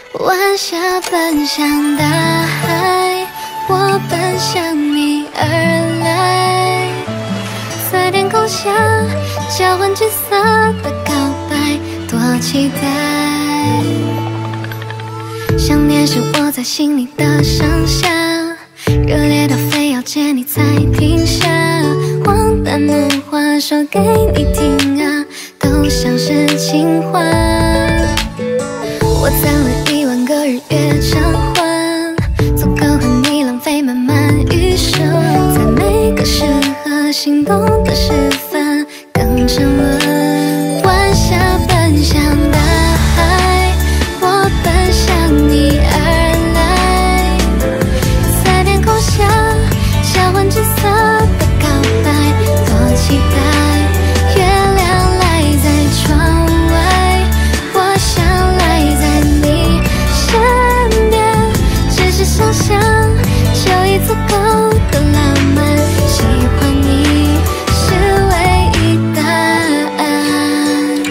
晚霞奔向大海，我奔向你而来，在天空下交换金色的告白，多期待。想念是我在心里的盛夏，热烈到非要见你才停下。荒诞的话说给你听啊，都像是情话。我攒了1万个日月偿还，足够和你浪费漫漫余生，在每个适合心动的时分更沉沦。晚霞奔向大海，我奔向你而来，在天空下交换金色的告白，多期待。月亮赖在窗外，我想赖在你身边，只是想象就已足够的浪漫，喜欢你是唯一答案。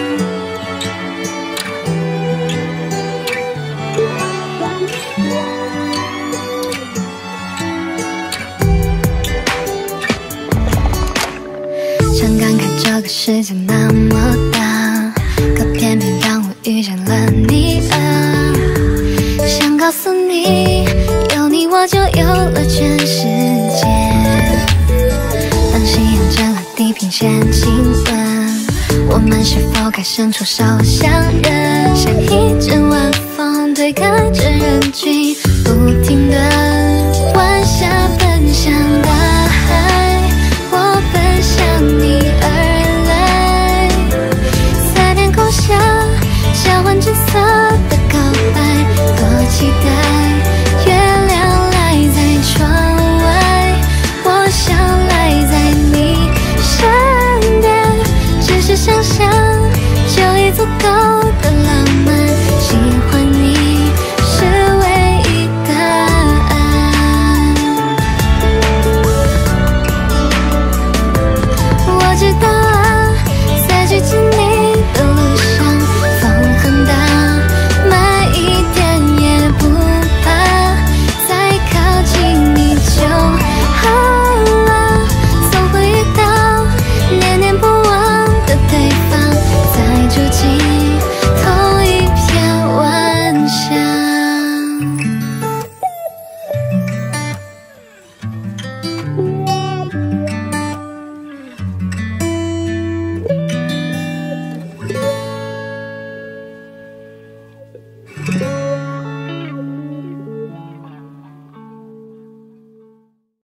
常感慨这个世界那么大，可偏偏让我遇见了你啊！想告诉你，有你我就有了全世界。当夕阳正和地平线亲吻，我们是否该伸出手相认？